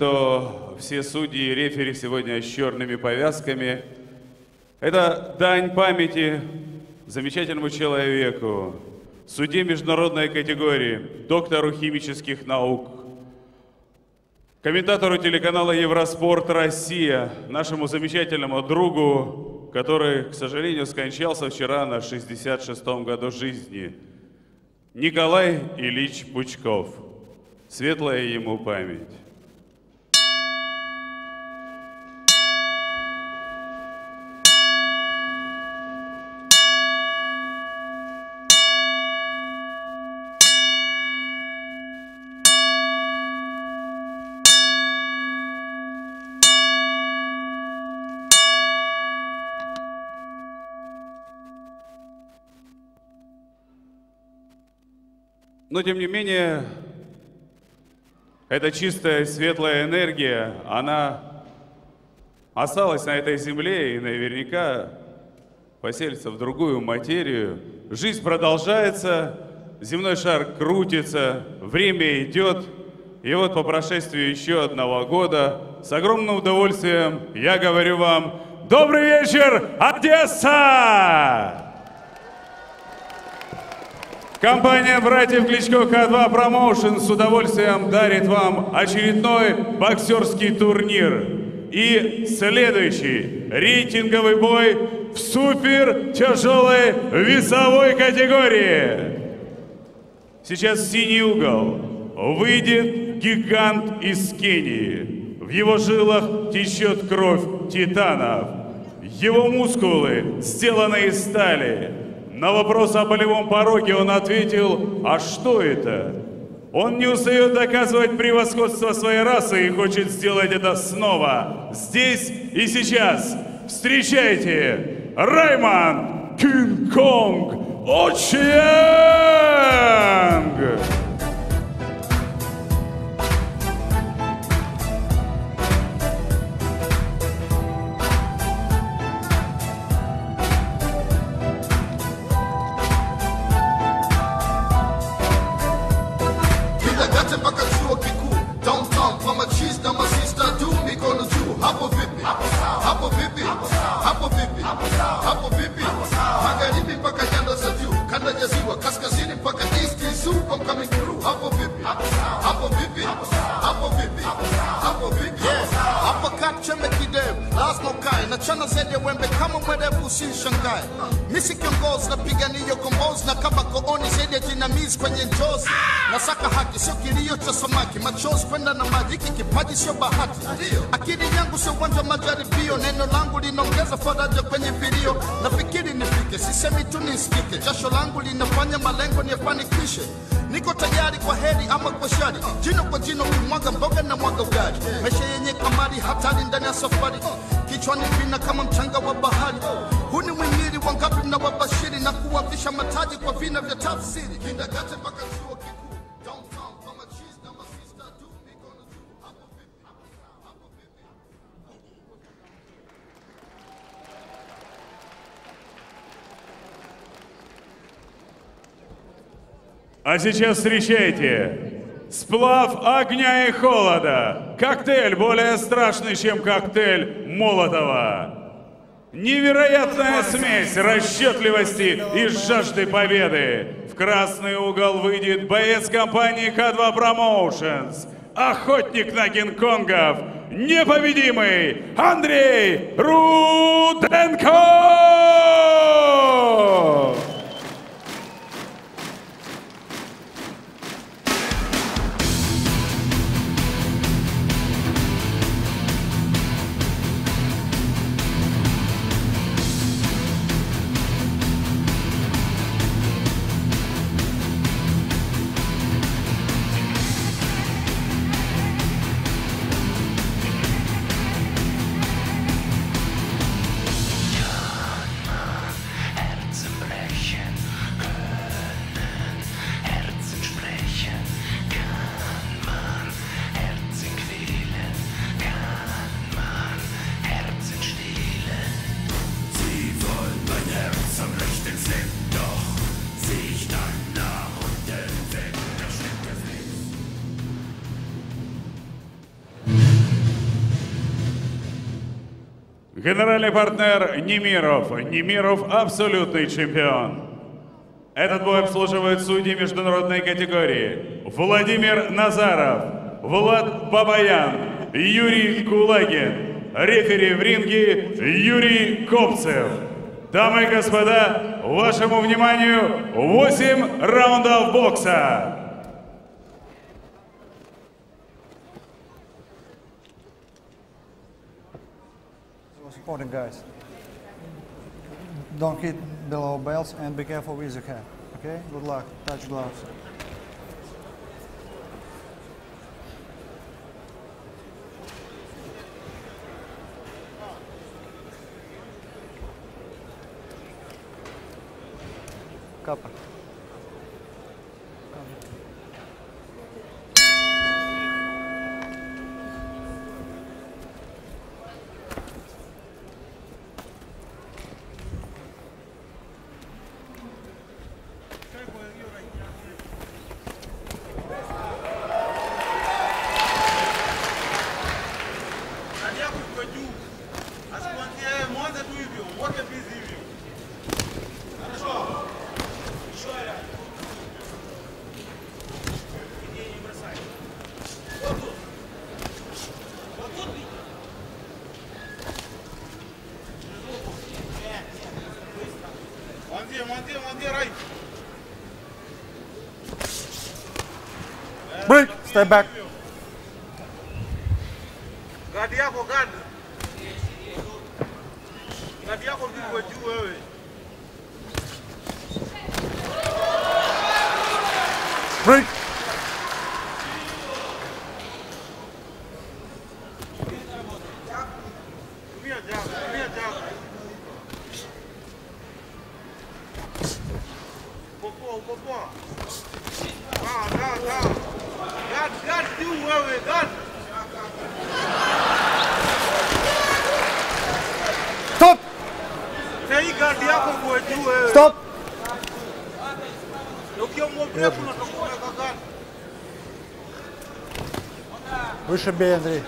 что все судьи и рефери сегодня с черными повязками. Это дань памяти замечательному человеку, судье международной категории, доктору химических наук, комментатору телеканала Евроспорт Россия, нашему замечательному другу, который, к сожалению, скончался вчера на 66-м году жизни, Николай Ильич Пучков. Светлая ему память. Но, тем не менее, эта чистая, светлая энергия, она осталась на этой земле и наверняка поселится в другую материю. Жизнь продолжается, земной шар крутится, время идет. И вот по прошествии еще одного года с огромным удовольствием я говорю вам: добрый вечер, Одесса! Компания братьев Кличко К2 Промоушен с удовольствием дарит вам очередной боксерский турнир. И следующий рейтинговый бой в супер тяжелой весовой категории. Сейчас в синий угол выйдет гигант из Кении. В его жилах течет кровь титанов. Его мускулы сделаны из стали. На вопрос о болевом пороге он ответил: а что это? Он не устает доказывать превосходство своей расы и хочет сделать это снова, здесь и сейчас. Встречайте, Раймонд Кинг-Конг Очиэнг! Chana zede wembe kama mwede busi Shanghai. Misi kiongozi na piganio kombozi na kama kooni zede jinamizi kwenye njozi. Nasaka haki sio kilio cha samaki, machozi kwenda na maji, hiki kipaji sio bahati. Akili yangu sio uwanja majaribio, neno langu linaongeza faraja kwenye vilio. Nafikiri nifike, sisemi tu nisikike, jasho langu linafanya malengo niyafanikishe. Niko tayari kwa heri ama kwa shari, jino kwa jino kumwaga mboga na mwaga ugali. Maisha yenye kamari, hatari ndani ya safari, kichwani vina kama mchanga wa bahari. Huu ni mwimili wangapi mnawabashiri na kuwavisha mataji kwa vina vya tafsiri. Kindagate mpaka chuo kikuu. А сейчас встречайте сплав огня и холода. Коктейль более страшный, чем коктейль Молотова. Невероятная смесь расчетливости и жажды победы. В красный угол выйдет боец компании К2 Promotions, охотник на Кинг-Конгов, непобедимый Андрей Руденко! Генеральный партнер Немиров. Немиров абсолютный чемпион. Этот бой обслуживает судьи международной категории. Владимир Назаров, Влад Бабаян, Юрий Кулагин. Рефери в ринге Юрий Копцев. Дамы и господа, вашему вниманию 8 раундов бокса. Important, guys. Don't hit below belts and be careful with your hand. Okay? Good luck. Touch gloves. Copper. Break. Step back. Gadi yako gadi. Gadi yako ndiko juu wewe. Break. Tumia jago. Popo. Gadi juu wewe, gadi. Stop. Sei gadi yako kwa juu wewe. Stop. Ukiongea kuna tokuweka gadi. Выше бей, Андрей.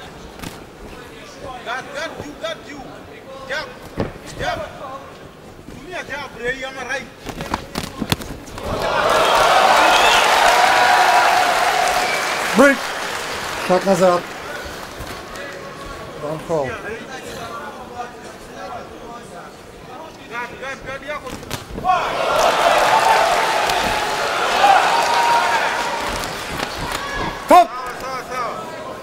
Gadi juu. Jab. Tumia jab, rei ama right. Break. Шаг назад. Don't hold. Gadi yako. Stop. Sawa.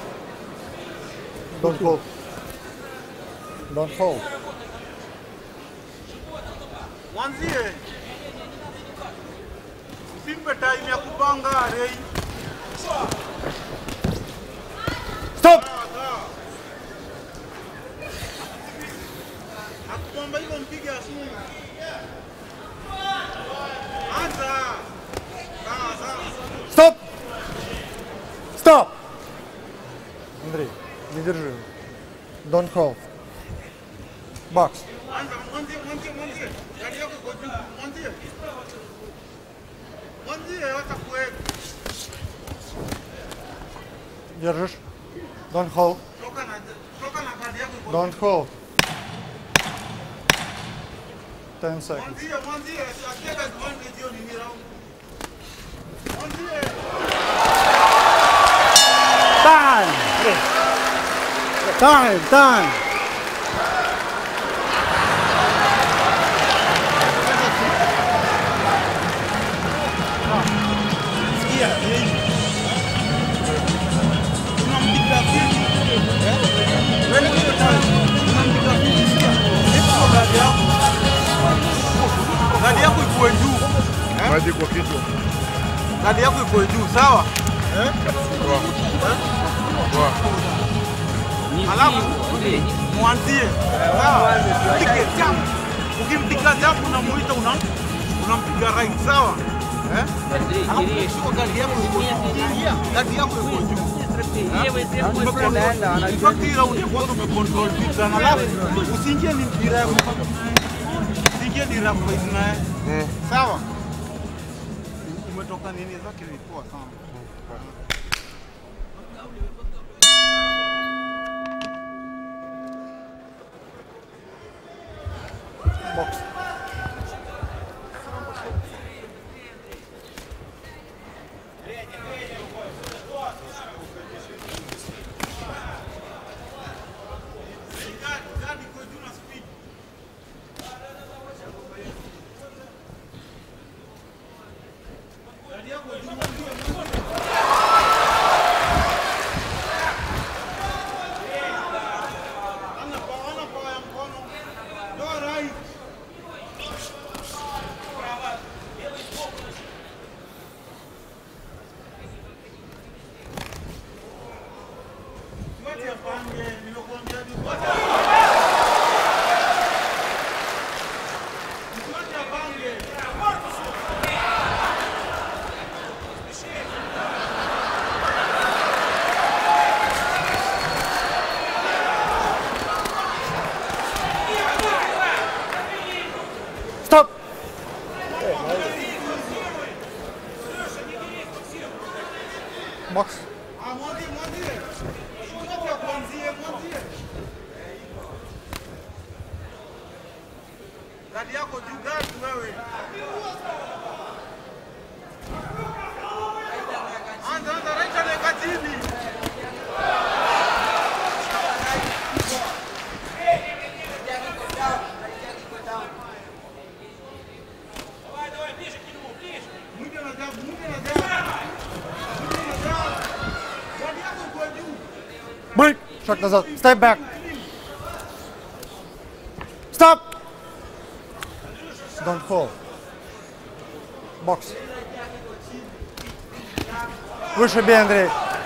Don't hold. Don't hold. Mwanzie. Usimpe time ya kupanga rei. Stop. Akuomba hivyo mpige asumu. Anza. Sawa. Stop. Stop. Андрей, не держи. Don't hold. Box. Anza, mwanzie. Gadi yako kwa juu. Mwanzie hata kuweka. Держишь. Don't hold. Toka na gadi yako kwa Don't hold. 10 seconds. Mwanzie. Akiweka advantage hiyo ni round. Mwanzie. Time. Gadi yako iko juu. Maji kwa kichwa. Gadi yako iko juu, sawa? Alafu mwanzie. Sawa? Mpige jump. Ukimpiga jump unamuita unampiga right, sawa? Alafu sio gadi yako iko juu. Gadi yako iko juu. Fakira unakuwa umecontrol vitu alafu usiingie ni mpira yako. Usiingie ni rafu naye. Sawa? Umetoka nini zake ni poa sana. Box. Stop! Box. Gadi yako juu gadi wewe. Anza raita na katini. Break. Шаг назад. Step back. Stop. Don't fall. Box. Выше бей, Андрей.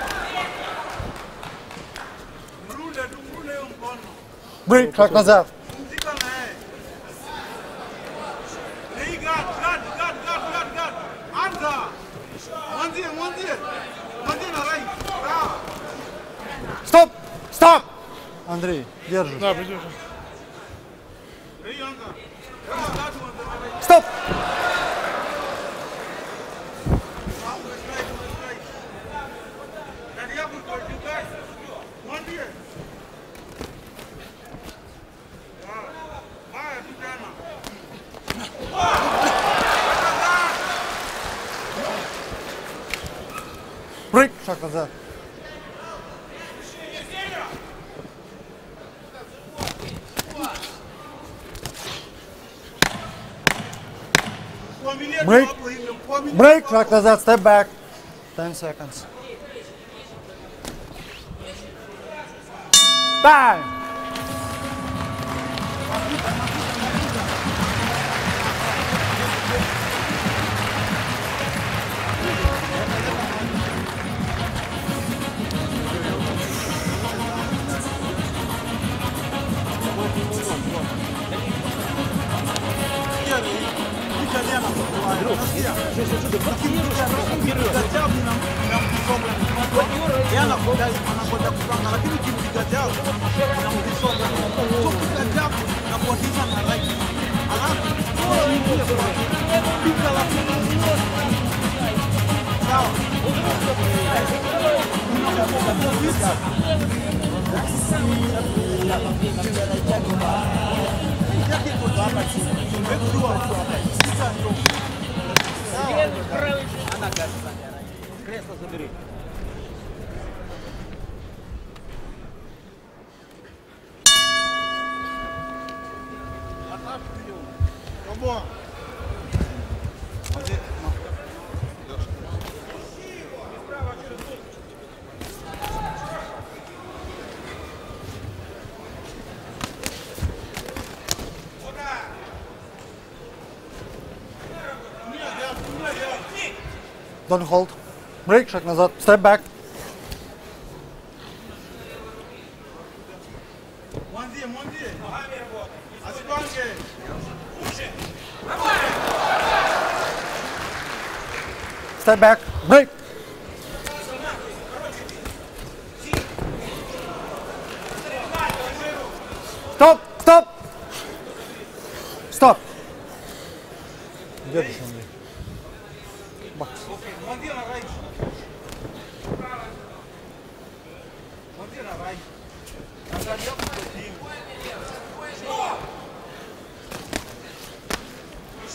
Break. Шаг назад. Стоп! Стоп! Андрей, держи. Да, придержи. Стоп! Брейк, шаг назад. Break. Break, шаг назад, step back. 10 seconds. Time. Don't hold. Break, шаг назад. Step back. Step back. Break. Stop. Stop. Stop. Держишь, Андрей. Бокс.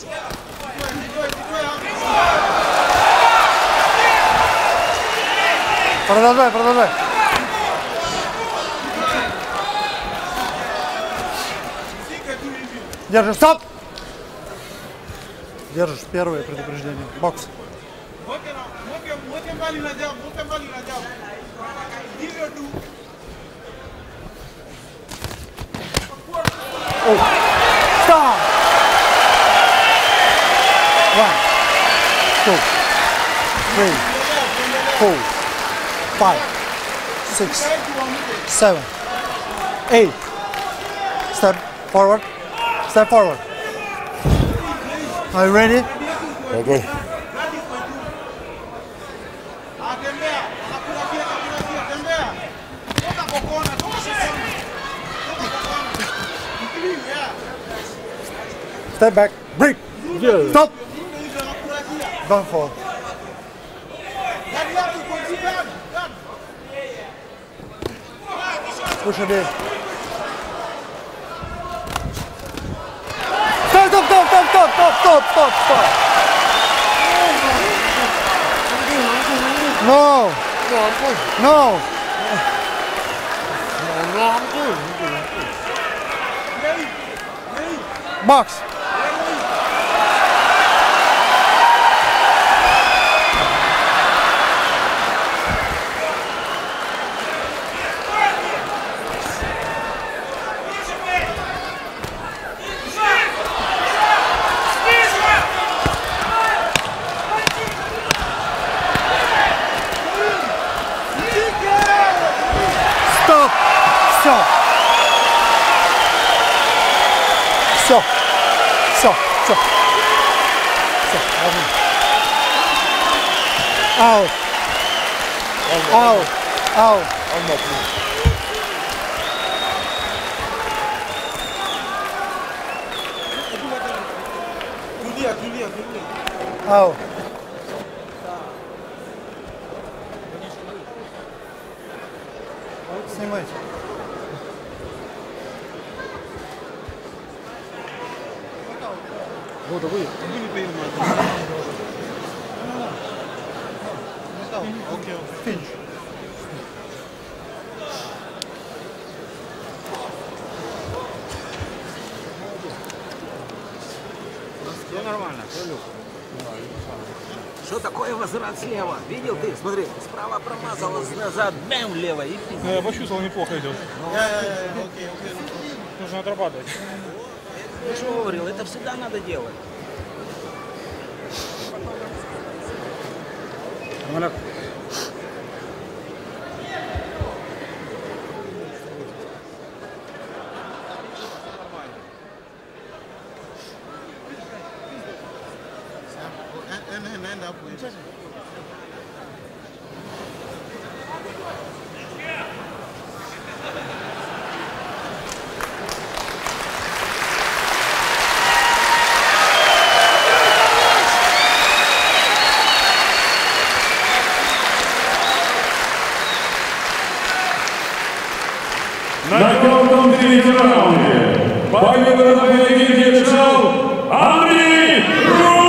Продолжай, продолжай. Держишь, стоп! Держишь, первое предупреждение. Бокс. Стоп! 1, 2, 3, 4, 5, 6, 7, 8. Step forward. Step forward. Are you ready? Okay. Step back. Break. Stop. Don't fall. Push a bit. Stop. No. No. Box. Stop. Все. Все. Все. Все. Все. Аут. Аут. Аут. Аут. Снимайте. Финиш. Все нормально. Что такое возврат слева? Видел ты? Смотри, справа промазалась, назад, бэм, влево и пиздец. Я почувствовал, неплохо идет. Нужно отрабатывать. Я же говорил, это всегда надо делать. Нокаутом в третьем раунде победу на поединке одержал Андрей Рублев!